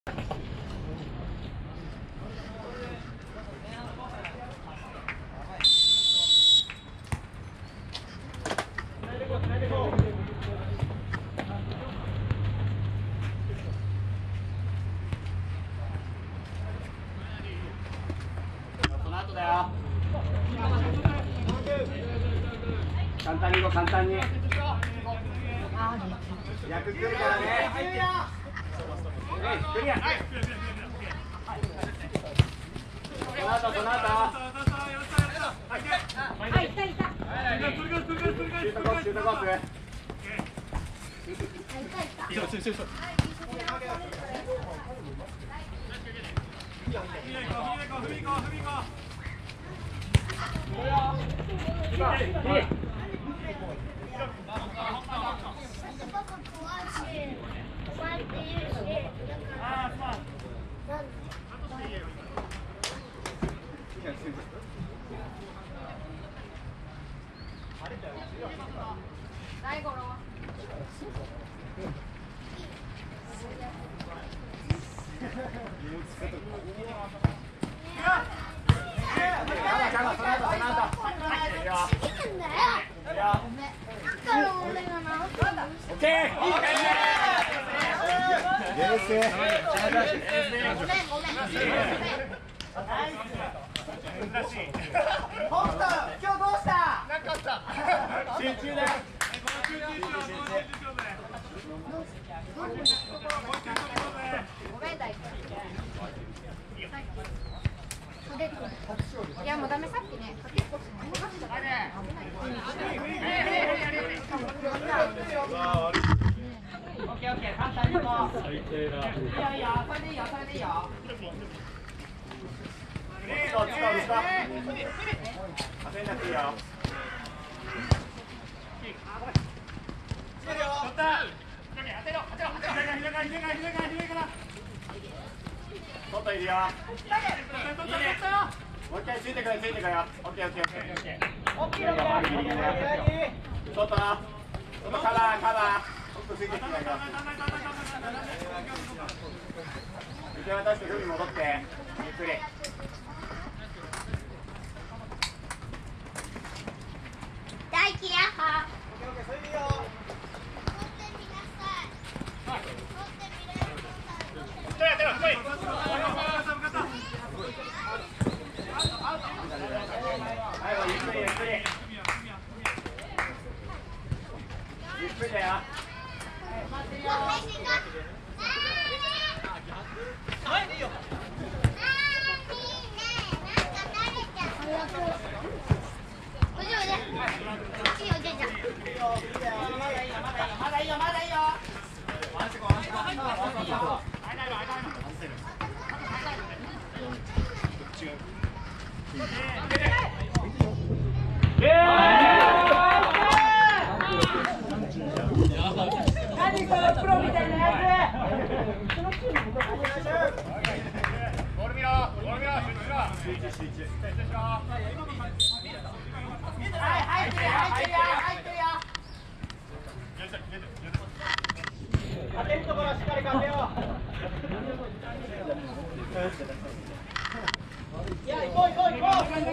簡単にいこう、簡単に。役来るからね。クリア。その後、その後。 はい、いたいた。 シュートコース、シュートコース。 いたいた。最後の。 集中だよ。 いやもうダメ、さっきね、結構オッケーオッケー、簡単にいこう。いいよいいよ、それでいいよ、それでいいよ。 使う。焦んなくていいよ。外いるよ。もう一回ついてくれ。オッケー。外カバー。奥ついてきてくれよ。受け渡して海戻って。ゆっくり。 大輝やは。 それでいいよ。ゆっくりだよ。 何このプロみたいなやつ。 ボール見ろ。集中。 入ってるよ。 当てるところはしっかりかけよう。いや、行こう。 オッケー、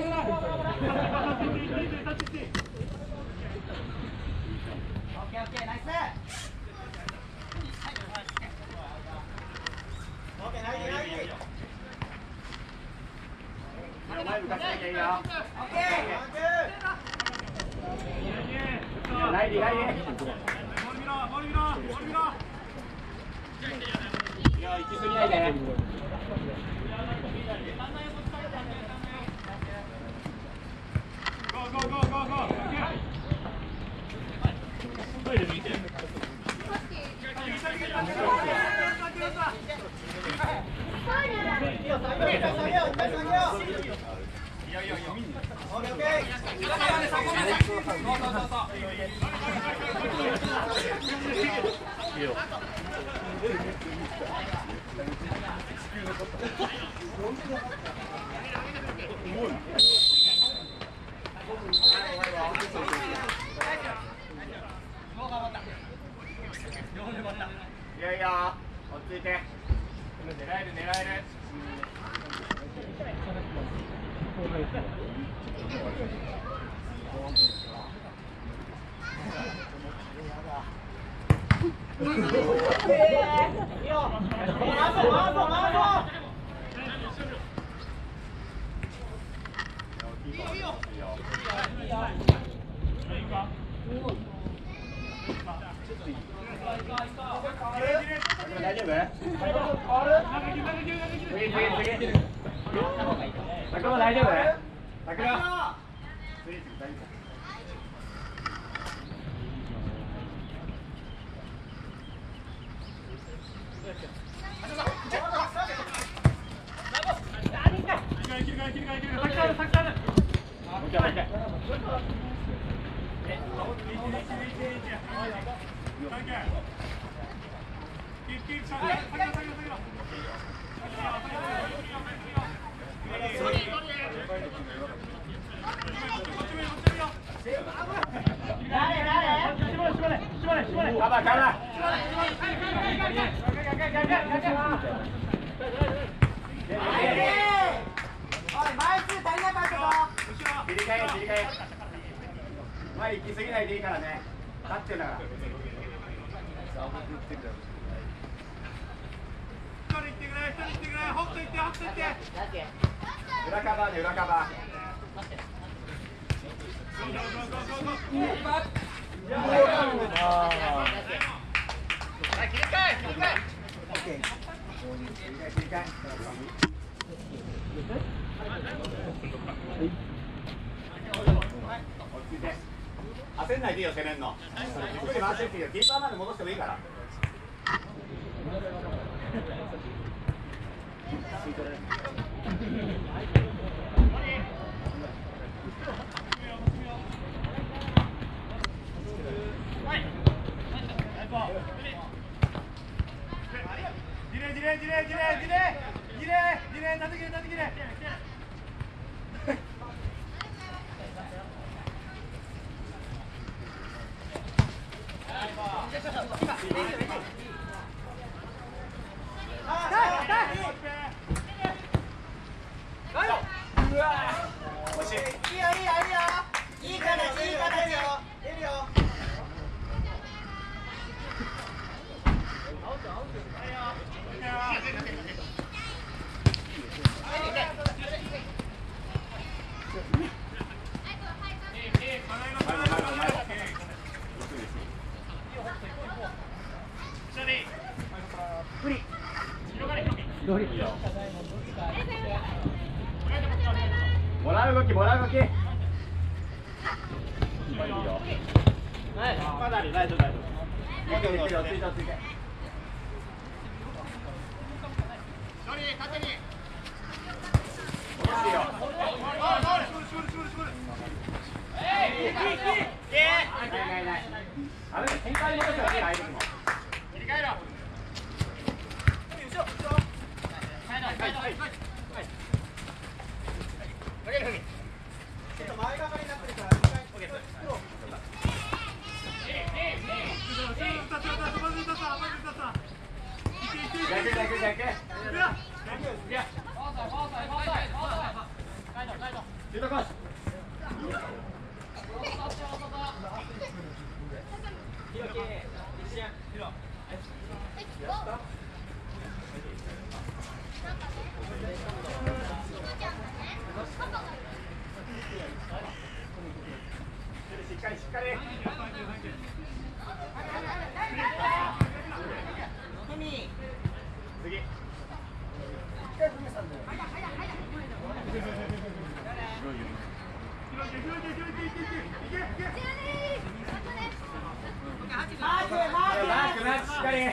ナイス。 前向かせなきゃいいよ。 オッケー。 ライリー。いや、行き過ぎないで。トイレ見て。いやいや、落ち着いて。 狙える。大丈夫？次。桜大丈夫？桜。前行き過ぎないでいいからね。立ってんだから。裏カバーで裏カバー。焦んないでいいよ、攻めんの。ゆっくり回してっていいよ。キーパーまで戻してもいいから。もらう動き、もらう動き。まだある、大丈夫、大丈夫。落ち着いて、落ち着いて、落ち着いて。あれね、展開に戻したらね、相手にも。切り替えろ。しっかりしっかり。次。しっかり。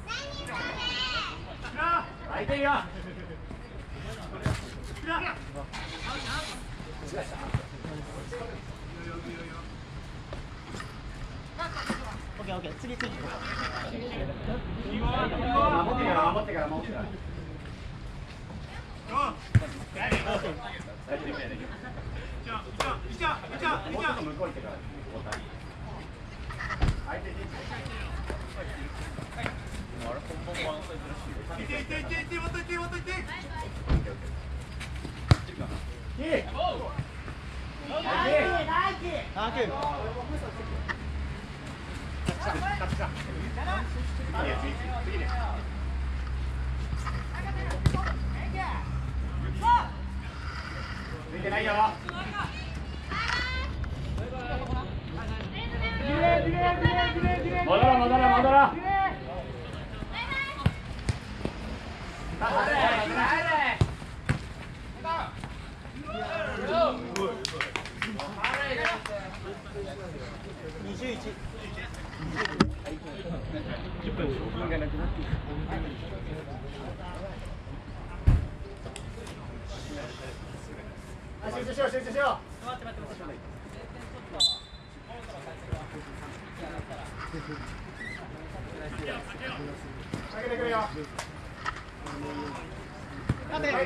空いてるよ。オッケー、次。守ってから。向こう行ってから。相手に。いて、もっといて。 いてないよ。戻ろう戻ろう戻ろう。集中しよう集中しよう。下げてくるよ。待て。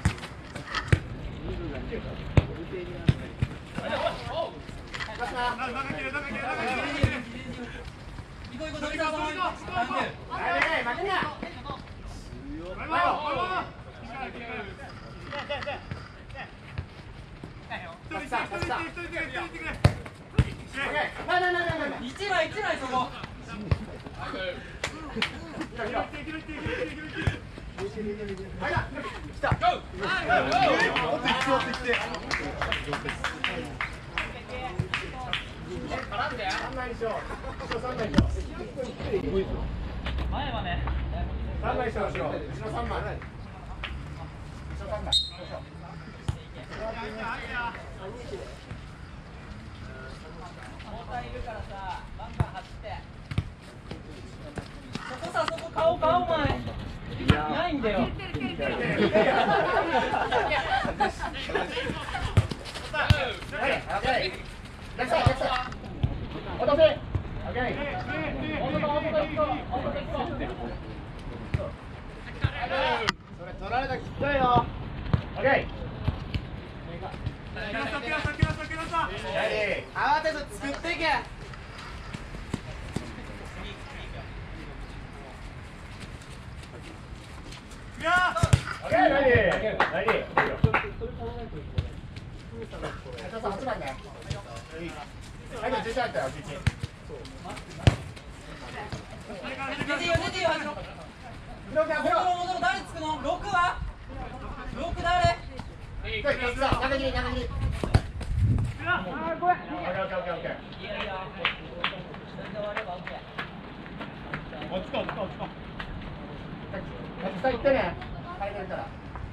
一枚一枚そこ。前はね。 3枚しよう後ろ3枚。 いるからさ、バンバン走って。そこさ、そこ顔お前。ないんだよ。 取られたきついよ。オッケー。慌てず作っていけ。オッケー、ライディー。ライディー。8番ね。はい、11入ったよ、11。 出ていいよ、出ていいよ、走ろう。戻ろ、誰つくの？6は？6誰？ 中切り。ごめん。オッケー。 いやいや、全然終われば OK。 落ち着こう。下行ってね。入れるから。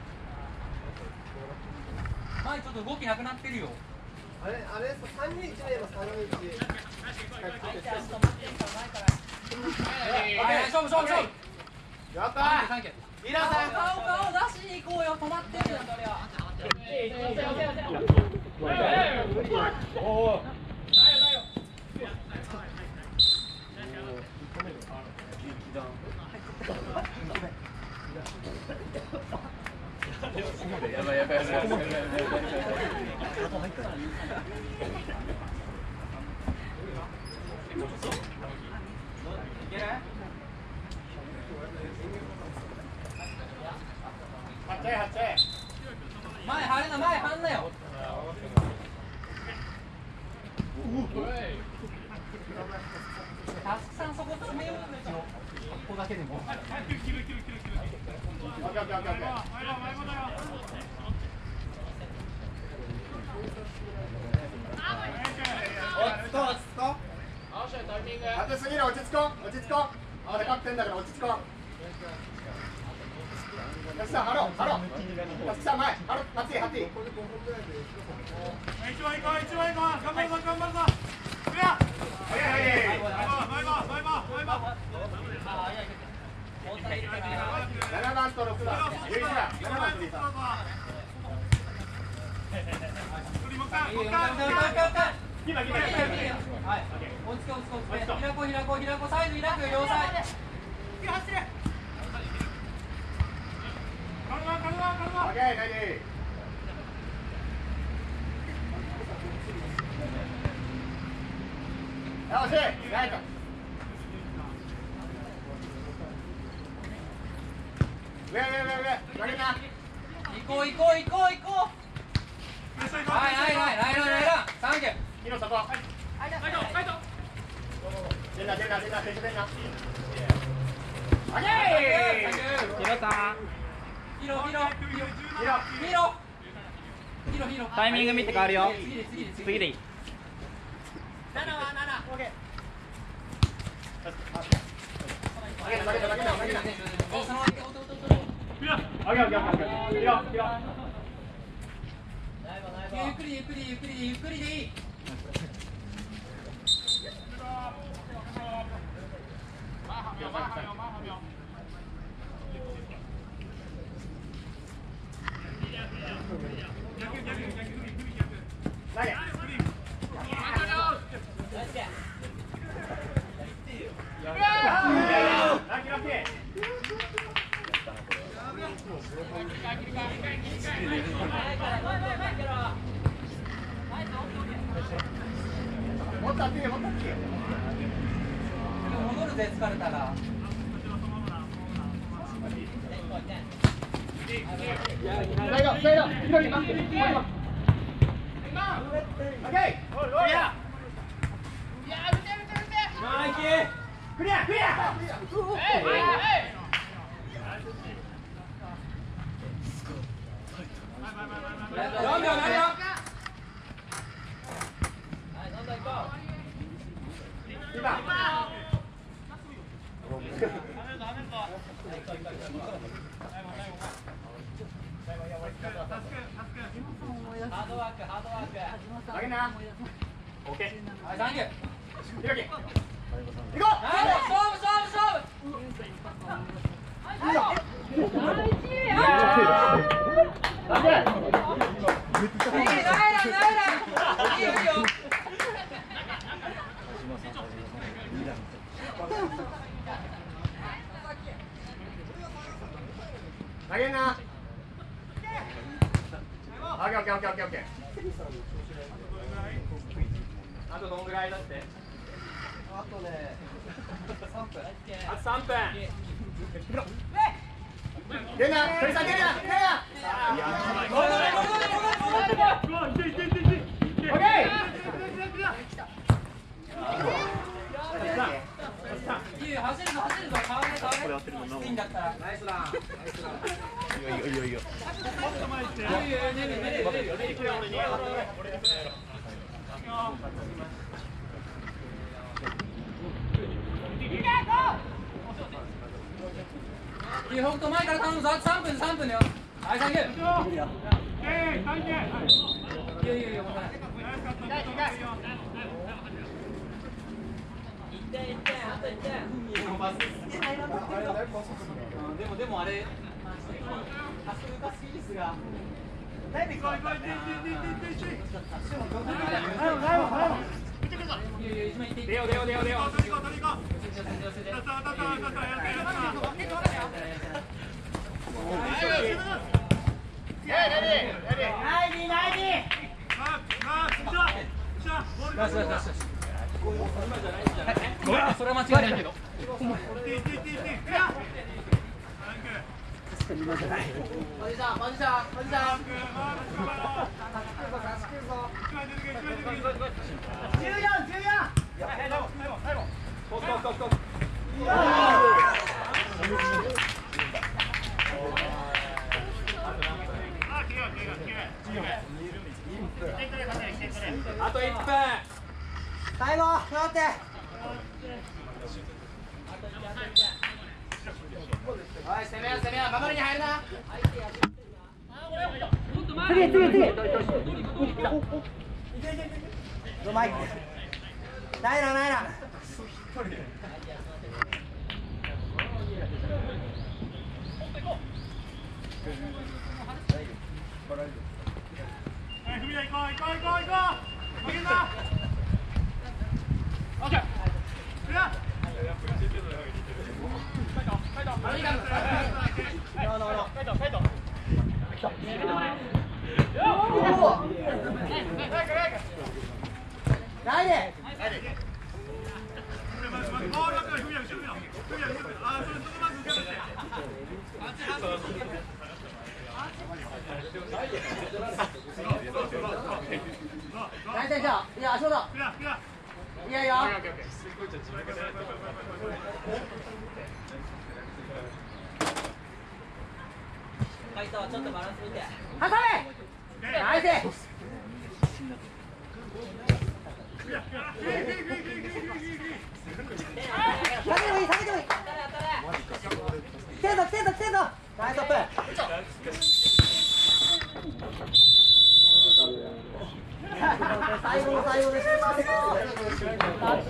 前ちょっと動きなくなってるよ。 あれ、3人1名の3人1。 勝負。 やったー。リーダーさん。 顔出しに行こうよ。止まってるよ、それは。 おお。やばい。 前張んなよ。たくさんそこ詰めようよ。ここだけでも。当てすぎる、落ち着こう。まだ勝ってんだから落ち着こう。やつさん、ハロー。やつさん、前、ハロー、ハッティ。一番行こう。頑張るぞ。クリア。7番と6番。11番。7番と2番。今。 はい。落ち着け。開こう。サイズ開くよ、両サイド。 オッケー、レディー。よし、ライト。上。投げな。 行こう。 サンキュー。 ヒロ外。出んな、選手出んな。あげー。ヒロさん。 ヒロ。 タイミング見て変わるよ。次でいい。 7は7。オッケー。ゆっくりでいい。 もっと熱いよ。 戻るぜ、疲れたら。 クリア。 ハードワーク。 投げな。オッケー。 はい、サンキュー。 ひろき。行こう。 勝負。いいよ。 投げんな。オッケー。あとどんぐらいだって。 あとね3分。 あと3分。出な。鳥さん出な。オッケー。 いいよ、走るぞ。変われ。いいんだったら。ナイスラン。いいよ。いい、北斗前から頼むぞ。あと3分だよ。はい、サンキュー。いいよ。でもあれ、あそこがスキリスが。 出よう。 それは間違いないけど。マジさん。 あと1分。 最後頑張って。 はい、攻めよう。守りに入るな。 次。うまい。ないな。ないで。 よ足元。いやいや。 海斗ちょっとバランス見て。 挟め。ナイス。下げてもいい、下げてもいい。来てるぞ、来てるぞ、来てるぞ。ナイストップ。最後の最後で失敗した。